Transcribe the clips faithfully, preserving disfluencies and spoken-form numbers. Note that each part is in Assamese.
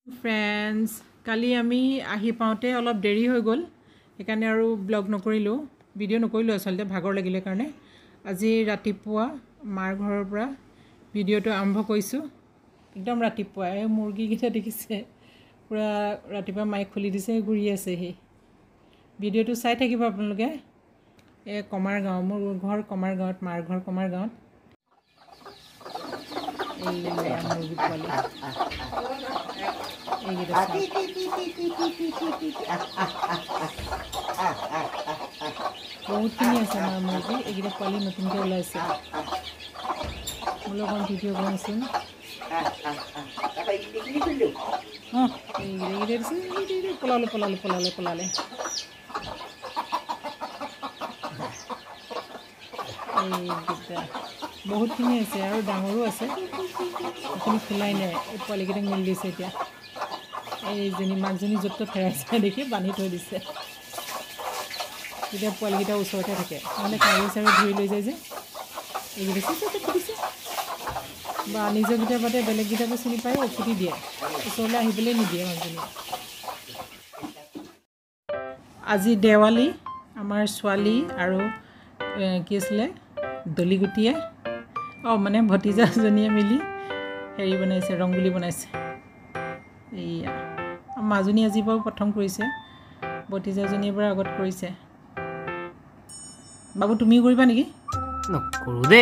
Friends, কালি আমি আহি পাওঁতে অলপ দেৰি হৈ গ'ল সেইকাৰণে আৰু ব্লগ নকৰিলো ভিডিও নকৰিলো আসলতে ভাগৰ লাগিলে কাৰণে আজি ৰাতিপুৱা মাৰ ঘৰৰ পৰা ভিডিওটো আৰম্ভ কৰিছো একদম ৰাতিপুৱা এই মুৰ্গী গিটা দেখিছে পুৰা ৰাতিপুৱা মাই খুলি দিছে ঘূৰি আছে হে ভিডিওটো চাই থাকিব আপোনালোকে এ কমাৰ গাঁও মোৰ ঘৰ কমাৰ গাঁৱত মাৰ ঘৰ কমাৰ গাঁৱত এই মুৰ্গী পোৱালি বহুতখিনি আছে আমাৰ মুৰ্গী এইকেইটা পোৱালি নতুনকৈ ওলাইছে মোৰ লগত ভিডিঅ' বনাইছোঁ অঁ এইকেইটা দিছে পলালে পলালে পলালে পলালে এইকেইটা বহুতখিনি আছে আৰু ডাঙৰো আছে এইখিনি খোলাই নাই এই পোৱালিকেইটাক মিলি দিছে এতিয়া এইজনী মাকজনী য'ত ত'ত হেৰাইছে দেখি বান্ধি থৈ দিছে এতিয়া পোৱালিকেইটা ওচৰতে থাকে নহ'লে কাগজ চাগজ ধৰি লৈ যায় যে এইকেইটা খুটিছে বা নিজৰকেইটা বাদে বেলেগকেইটাকো চিনি পায় উফুটি দিয়ে ওচৰলৈ আহিবলৈ নিদিয়ে মাকজনী আজি দেৱালী আমাৰ ছোৱালী আৰু কি আছিলে দলিগুটিয়ে অঁ মানে ভতিজাজনীয়ে মিলি হেৰি বনাইছে ৰংগুলি বনাইছে এইয়া মাজনী আজি বাৰু প্ৰথম কৰিছে ভতিজাজনীৰ পৰা আগত কৰিছে বাবু তুমিও কৰিবা নেকি নকৰো দে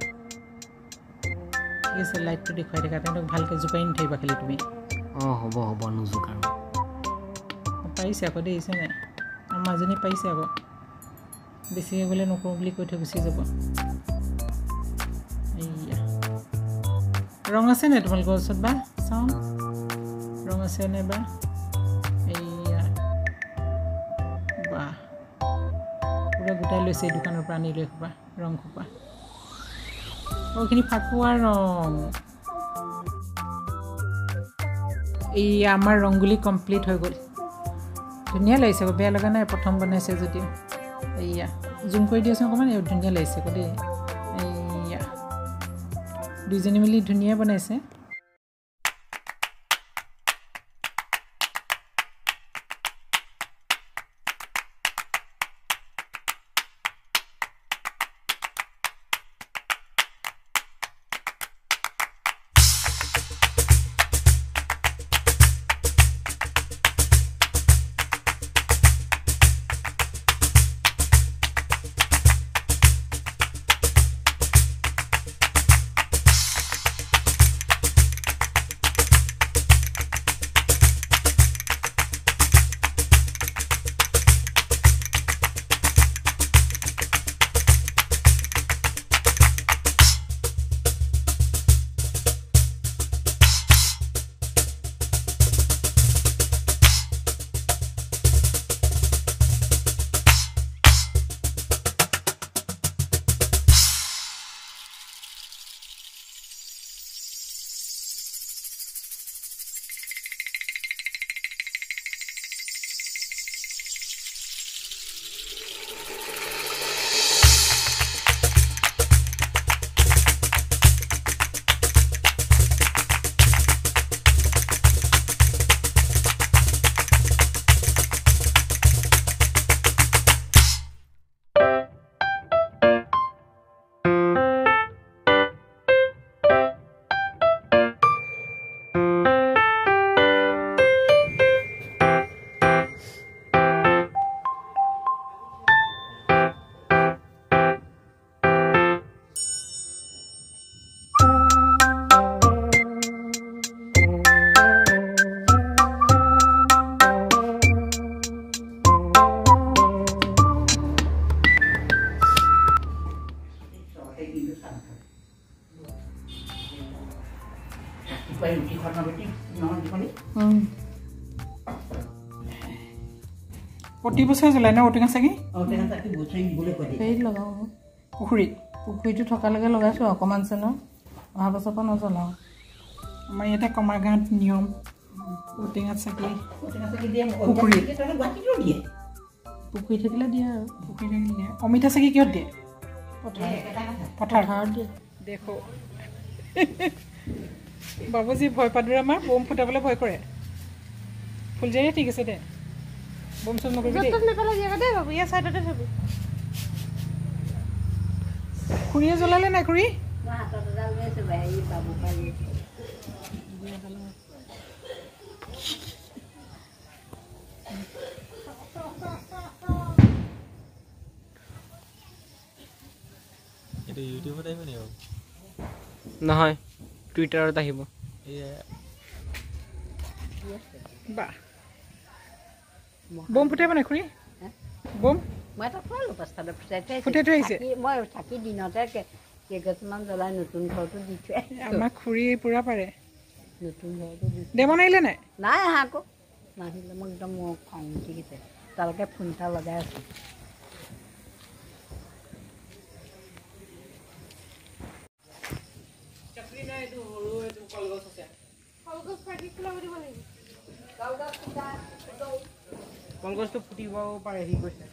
ঠিক আছে লাইটটো দেখুৱাই দেখা তেওঁক ভালকৈ জোকাই নাথাকিবা খালি তুমি অঁ হ'ব হ'ব নোজোক আৰু পাৰিছে আকৌ দেখিছে নাই মাজনী পাৰিছে আকৌ বেছিকৈ গ'লে নকৰোঁ বুলি কৈ থৈ গুচি যাব এইয়া ৰং আছে নে তোমালোকৰ ওচৰত বা চাওঁ ৰং আছে নে বা এইয়া বাহ পুৰা গোটাই লৈছে দোকানৰ পৰা আনি লৈ খোপা ৰং খোপা এইখিনি ফাকুৱা ৰং এই আমাৰ ৰংগুলি কমপ্লিট হৈ গ'ল ধুনীয়া লাগিছে আকৌ বেয়া লগা নাই প্ৰথম বনাইছে যদিও এইয়া জুম কৰি দিয়াচোন অকণমান ধুনীয়া লাগিছে আকৌ দেই এইয়া দুইজনী মিলি ধুনীয়া বনাইছে প্ৰতি বছৰে জ্বলাই ন ঔটেঙা চাকি হেৰিত লগাওঁ পুখুৰীত পুখুৰীটো থকালৈকে লগাইছোঁ অকণমান চেনৰ অহা বছৰৰ পৰা নজ্বলাওঁ আমাৰ ইয়াতে কমাৰ গাঁৱত নিয়ম ঔটেঙা চাকি পুখুৰীত পুখুৰী থাকিলে দিয়ে আৰু পুখুৰী থাকিলে দিয়ে অমিতা চাকি কিহত দিয়ে পথাৰ পথাৰত দিয়ে দেখো বাবুজি ভয় পাদুৰা আমাৰ বোম ফুটাবলৈ ভয় কৰে ফুলজেৰি ঠিক আছে দে বম চম নকৰিবি দেই যত নেপেলা দিয়া দে বাবু ইয়া সাইডতে থবি খুৰিয়ে জ্বলালে নাই খুৰি মই হাতত ডাল লৈছে ভাই বাবু পালি এটা ইউটিউবত আহিব নি নহয় টুইটাৰত আহিব বা বম ফুটাব নাই খুৰি বম মই এটা খোৱালো পাঁচটাতে ফুটাই থৈ ফুটাই থৈ আহিছে মই থাকি দিনতে কেইগছমান জ্বলাই নতুন ঘৰটো দি থৈ আমাৰ খুৰি পুৰা পাৰে নতুন ঘৰটো দি ডেমন আহিলে নাই নাই আহা আকৌ নাহিলে মোক একদম মোৰ খং উঠি গৈছে তালৈকে ফোন এটা লগাই আছোঁ কলগছটো ফুটিব পাৰে সি কৈছে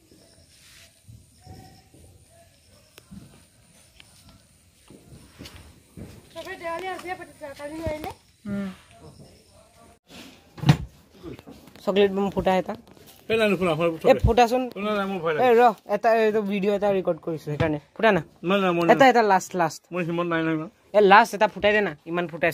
চকলেট বম ফুটা এটা ফুটাচোন ৰ এটা ভিডিঅ' এটা ৰেকৰ্ড কৰিছো সেইকাৰণে ফুটা না এটা এটা লাষ্ট লাষ্ট এ লাষ্ট এটা ফুটাই দে না ইমান ফুটাইছ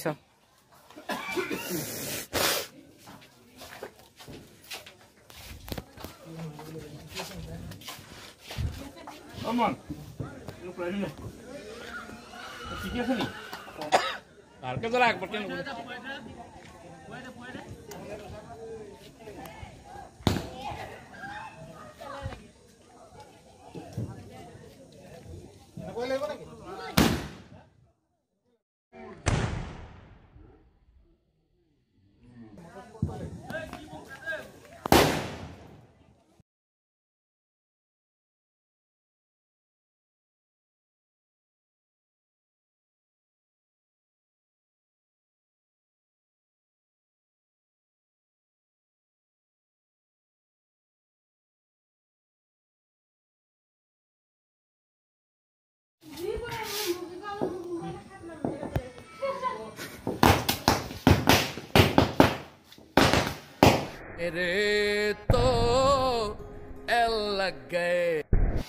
Ere to el lagay.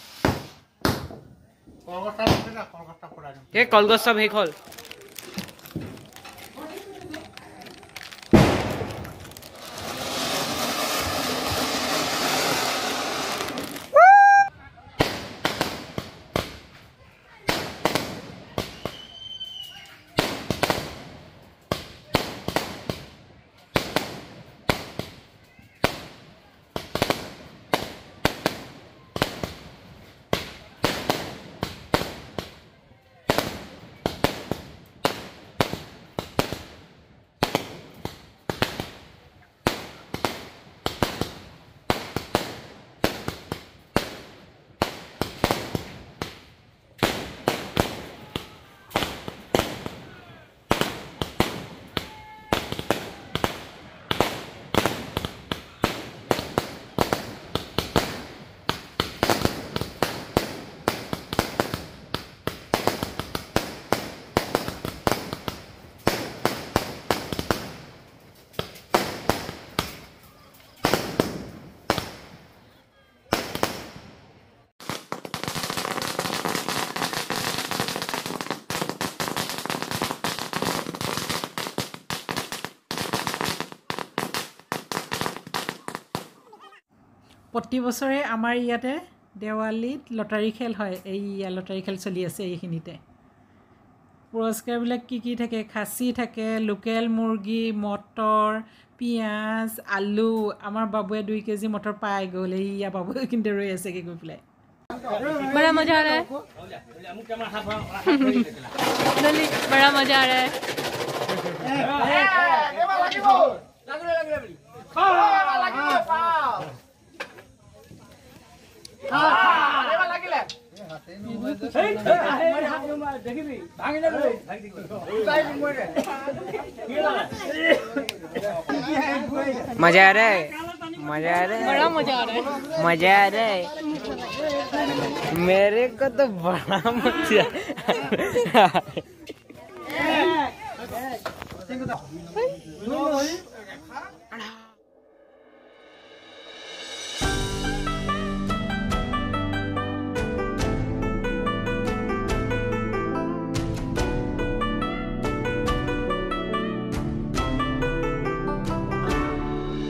কে কলগছ সব শেষ হল প্ৰতি বছৰে আমাৰ ইয়াতে দেৱালীত লটাৰী খেল হয় এই লটাৰী খেল চলি আছে এইখিনিতে পুৰস্কাৰবিলাক কি কি থাকে খাচী থাকে লোকেল মুৰ্গী মটৰ পিয়াজ আলু আমাৰ বাবুৱে দুই কেজি মটৰ পাই গ'ল এইয়া বাবু কিন্তু ৰৈ আছে কি গৈ পেলাই बड़ा मजा आ रहा है बड़ा मजा आ रहा है मजा आ रहा है मजा आ रहा है बड़ा मजा आ रहा है मजा आ रहा है मेरे को तो बड़ा मजा आ रहा है